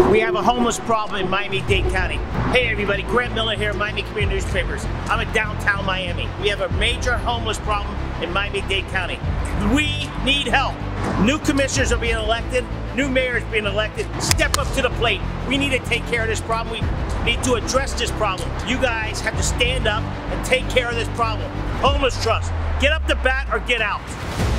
We have a homeless problem in Miami-Dade County. Hey everybody, Grant Miller here, Miami Community Newspapers. I'm in downtown Miami. We have a major homeless problem in Miami-Dade County. We need help. New commissioners are being elected, new mayors being elected. Step up to the plate. We need to take care of this problem. We need to address this problem. You guys have to stand up and take care of this problem. Homeless Trust, get up the bat or get out.